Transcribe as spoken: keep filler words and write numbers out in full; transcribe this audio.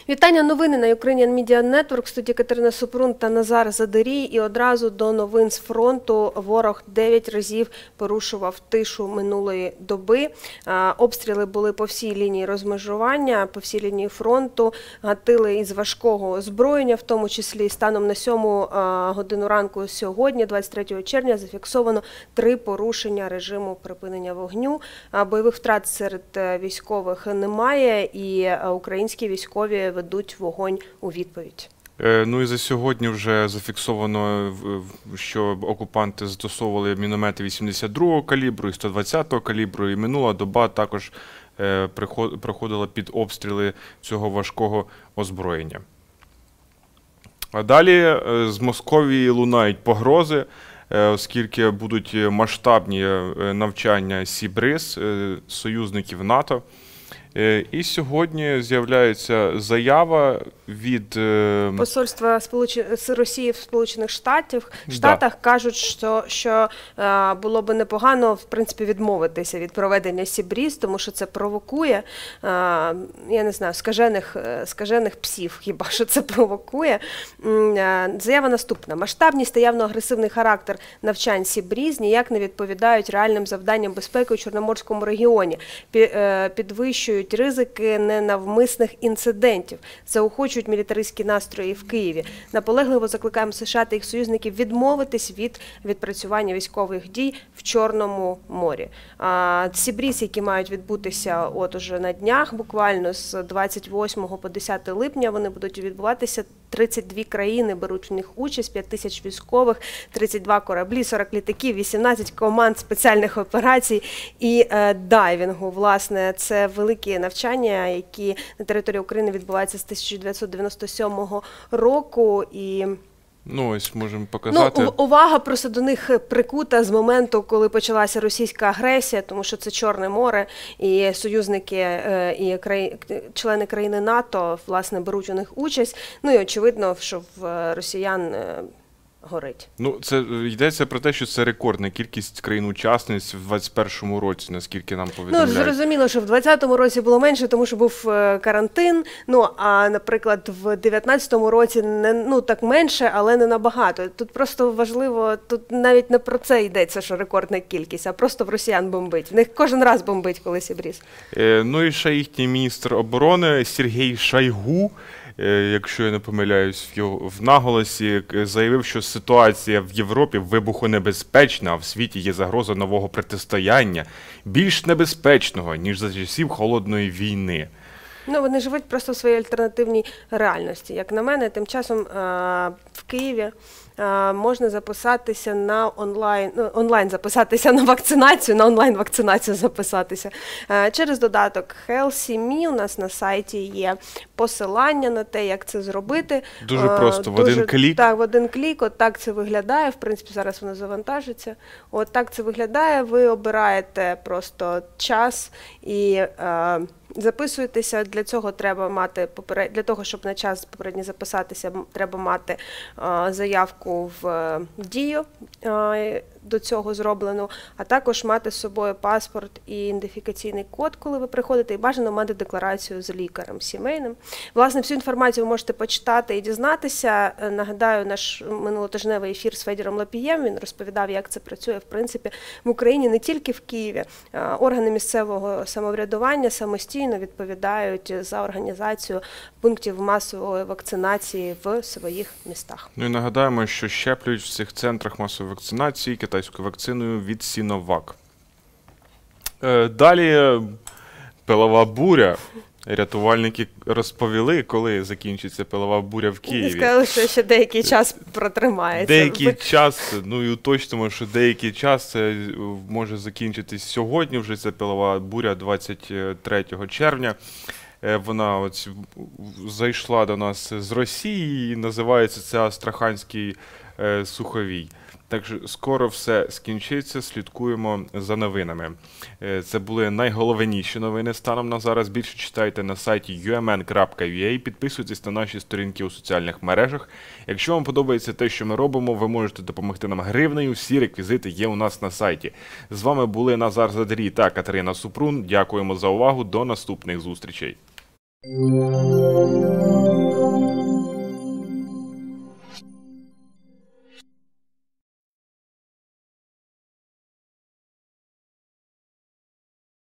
Вітання, новини на Ukrainian Media Network. В студії Катерина Супрун та Назар Задарій. І одразу до новин з фронту. Ворог дев'ять разів порушував тишу минулої доби. Обстріли були по всій лінії розмежування, по всій лінії фронту. Гатили із важкого озброєння, в тому числі станом на сьому годину ранку сьогодні, двадцять третього червня, зафіксовано три порушення режиму припинення вогню. Бойових втрат серед військових немає, і українські військові ведуть вогонь у відповідь. Ну і за сьогодні вже зафіксовано, що окупанти застосовували міномети вісімдесят другого калібру і сто двадцятого калібру, і минула доба також проходила під обстріли цього важкого озброєння. А далі з Московії лунають погрози, оскільки будуть масштабні навчання Сі-Бриз, союзників НАТО. І сьогодні з'являється заява від посольства Росії в Сполучених Штатах. Штатах да. Кажуть, що, що було би непогано, в принципі, відмовитися від проведення Сі-Бриз, тому що це провокує, я не знаю, скажених, скажених псів, хіба що це провокує. Заява наступна. Масштабність та явно-агресивний характер навчань Сі-Бриз ніяк не відповідають реальним завданням безпеки у Чорноморському регіоні. Підвищують ризики ненавмисних інцидентів, заохочують мілітаристські настрої в Києві. Наполегливо закликаємо США та їх союзників відмовитись від відпрацювання військових дій в Чорному морі. Сі-Бриз, які мають відбутися от уже на днях, буквально з двадцять восьмого по десяте липня, вони будуть відбуватися. тридцять дві країни беруть в них участь, п'ять тисяч військових, тридцять два кораблі, сорок літаків, вісімнадцять команд спеціальних операцій і е, дайвінгу. Власне, це великі навчання, які на території України відбуваються з тисяча дев'ятсот дев'яносто сьомого року. І Ну, ось можемо показати. Ну, увага просто до них прикута з моменту, коли почалася російська агресія, тому що це Чорне море, і союзники, і краї... члени країни НАТО, власне, беруть у них участь. Ну, і очевидно, що в росіян горить. Ну, це йдеться про те, що це рекордна кількість країн-учасниць в двадцять першому році, наскільки нам повідомляють. Ну, зрозуміло, що в двадцятому році було менше, тому що був карантин. Ну, а, наприклад, в дев'ятнадцятому році не, ну, так менше, але не набагато. Тут просто важливо, тут навіть не про це йдеться, що рекордна кількість, а просто в росіян бомбить. В них кожен раз бомбить, коли Сі-Бриз. Е, ну, і ще їхній міністр оборони Сергій Шойгу, якщо я не помиляюсь, в наголосі заявив, що ситуація в Європі вибухонебезпечна, а в світі є загроза нового протистояння, більш небезпечного, ніж за часів Холодної війни. Ну, вони живуть просто в своїй альтернативній реальності. Як на мене, тим часом в Києві можна записатися на онлайн, ну, онлайн записатися на вакцинацію, на онлайн-вакцинацію записатися. Через додаток HealthyMe у нас на сайті є посилання на те, як це зробити. Дуже просто, Дуже, в один клік. Так, в один клік, от так це виглядає. В принципі, зараз воно завантажиться. От так це виглядає. Ви обираєте просто час і е, записуєтеся. Для цього треба мати, поперед... для того, щоб на час попередньо записатися, треба мати е, заявку в Дію, до цього зроблено, а також мати з собою паспорт і ідентифікаційний код, коли ви приходите, і бажано мати декларацію з лікарем сімейним. Власне, всю інформацію ви можете почитати і дізнатися. Нагадаю, наш минулотижневий ефір з Федіром Лапієм, він розповідав, як це працює, в принципі, в Україні, не тільки в Києві. Органи місцевого самоврядування самостійно відповідають за організацію пунктів масової вакцинації в своїх містах. Ну і нагадаємо, що щеплюють в цих центрах масової вакцинації китайською вакциною від Сіновак. Далі пилова буря. Рятувальники розповіли, коли закінчиться пилова буря в Києві. Сказали, що ще деякий час протримається. Деякий час, ну і уточнимо, що деякий час це може закінчитись сьогодні, вже ця пилова буря двадцять третього червня. Вона ось зайшла до нас з Росії і називається це Астраханський е, суховій. Так що скоро все скінчиться, слідкуємо за новинами. Це були найголовніші новини станом на зараз. Більше читайте на сайті ю ем ен крапка ю а, підписуйтесь на наші сторінки у соціальних мережах. Якщо вам подобається те, що ми робимо, ви можете допомогти нам гривнею, всі реквізити є у нас на сайті. З вами були Назар Задарій та Катерина Супрун. Дякуємо за увагу, до наступних зустрічей. Thank you.